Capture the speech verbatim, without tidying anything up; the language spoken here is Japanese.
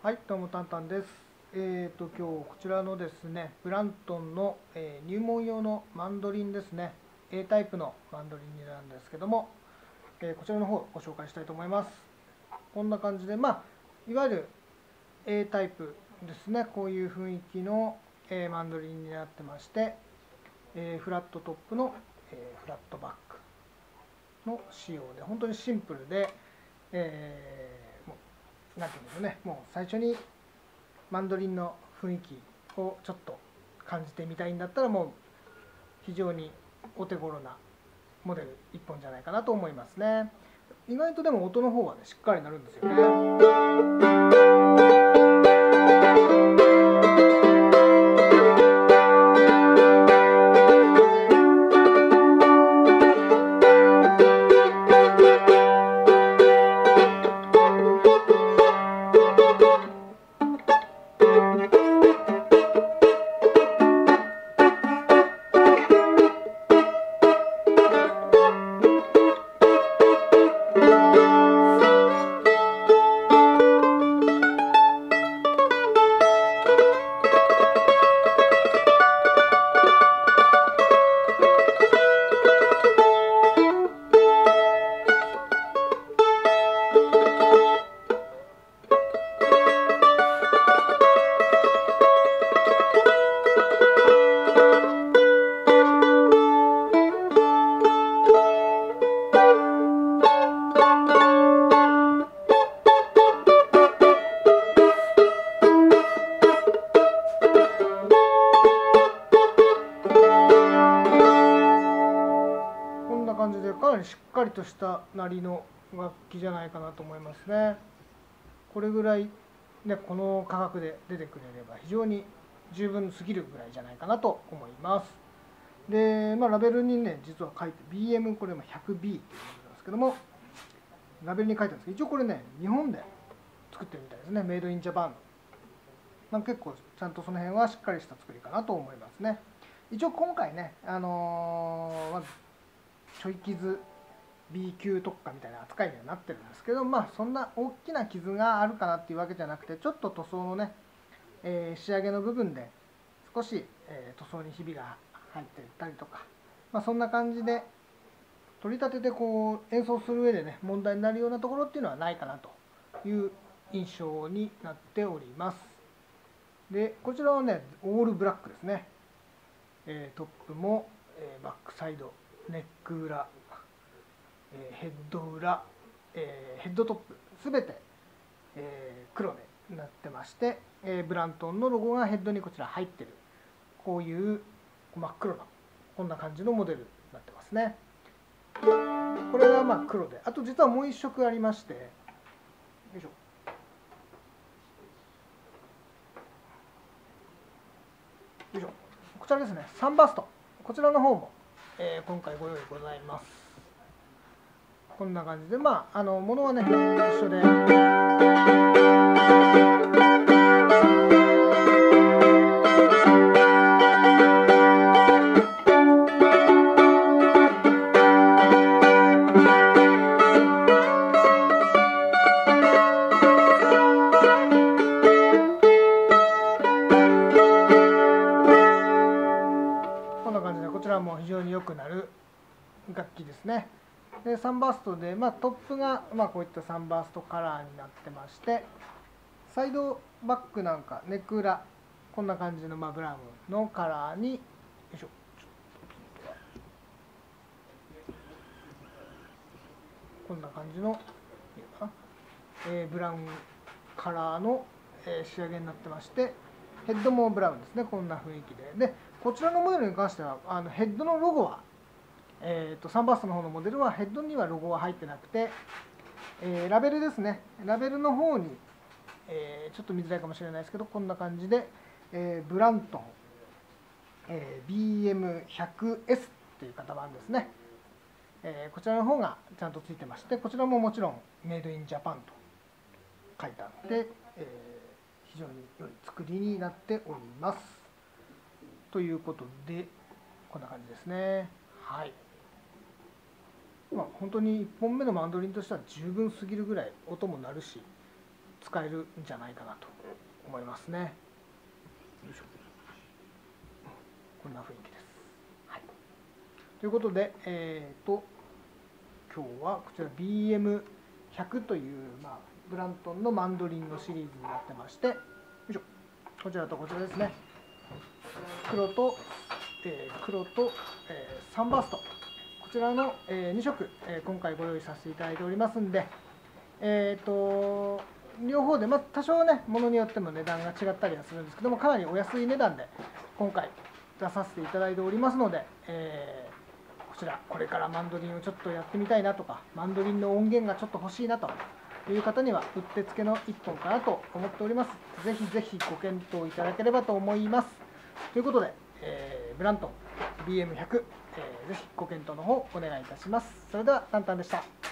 はい、どうもタンタンです。えーと、今日こちらのですね、ブラントンの、えー入門用のマンドリンですね、A タイプのマンドリンなんですけども、えーこちらの方をご紹介したいと思います。こんな感じで、まあ、いわゆる A タイプですね、こういう雰囲気の、えーマンドリンになってまして、えーフラットトップの、えーフラットバックの仕様で、本当にシンプルで、えーもうなんていうんでしょうね、もう最初にマンドリンの雰囲気をちょっと感じてみたいんだったら、もう非常にお手頃なモデルいっぽんじゃないかなと思いますね。意外とでも音の方はね、しっかり鳴るんですよね。こんな感じでかなりしっかりとした鳴りの楽器じゃないかなと思いますね。これぐらい、ね、この価格で出てくれれば非常に十分すぎるぐらいじゃないかなと思います。で、まあ、ラベルにね、実は書いて ビーエム これ ひゃくビー っていうものなんですけども、ラベルに書いてあるんですけど、一応これね、日本で作ってるみたいですね。メイドインジャパン。まあ、結構ちゃんとその辺はしっかりした作りかなと思いますね。一応今回ね、あのーまあ、ちょい傷 ビー 級特化みたいな扱いにはなってるんですけど、まあそんな大きな傷があるかなっていうわけじゃなくて、ちょっと塗装のね、えー仕上げの部分で少し、えー塗装にひびが入っていったりとか、まあ、そんな感じで取り立ててこう演奏する上でね、問題になるようなところっていうのはないかなという印象になっております。で、こちらはね、オールブラックですね。えートップも、えーバックサイド、ネック裏、えーヘッド裏、えーヘッドトップすべて、えー黒でなってまして、えーブラントンのロゴがヘッドにこちら入ってる、こういう真っ黒なこんな感じのモデルになってますね。これがまあ黒で、あと実はもう一色ありまして、よいしょ、よいしょ、こちらですね、サンバースト、こちらの方も、えー今回ご用意ございます。こんな感じで、まあ、あの、ものはね、一緒で。こんな感じで、こちらも非常によくなる楽器ですね。で、サンバーストで、まあ、トップが、まあ、こういったサンバーストカラーになってまして、サイドバックなんか、ネック裏、こんな感じの、まあ、ブラウンのカラーに、よいしょ、こんな感じの、いいかな、えーブラウンカラーの、えー仕上げになってまして、ヘッドもブラウンですね、こんな雰囲気で。で、こちらのモデルに関しては、あのヘッドのロゴは、えーと、サンバーストの方のモデルはヘッドにはロゴは入ってなくて、えーラベルですね、ラベルの方に、えーちょっと見づらいかもしれないですけど、こんな感じで、えーブラントン、えービーエムひゃくエス という型番ですね、えーこちらの方がちゃんとついてまして、こちらももちろんメイドインジャパンと書いてあって、えー非常に良い作りになっております。ということで、こんな感じですね。はい。まあ、本当にいっぽんめのマンドリンとしては十分すぎるぐらい音も鳴るし、 使えるんじゃないかなと思いますね。よいしょ、こんな雰囲気です。はい、ということで、えー、と今日はこちら ビーエムひゃく という、まあ、ブラントンのマンドリンのシリーズになってまして、よいしょ、こちらとこちらですね。黒と、えー、黒と、えー、サンバースト、こちらの、えー、に色、えー、今回ご用意させていただいておりますんで、えー、と両方で、まあ、多少ね、ものによっても値段が違ったりはするんですけども、かなりお安い値段で今回出させていただいておりますので、えー、こちら、これからマンドリンをちょっとやってみたいなとか、マンドリンの音源がちょっと欲しいなという方には、うってつけのいっぽんかなと思っております。ぜひぜひご検討いただければと思います。ということで、えー、ブラントン ビーエムひゃく、えー、ぜひご検討の方お願いいたします。それでは、タンタンでした。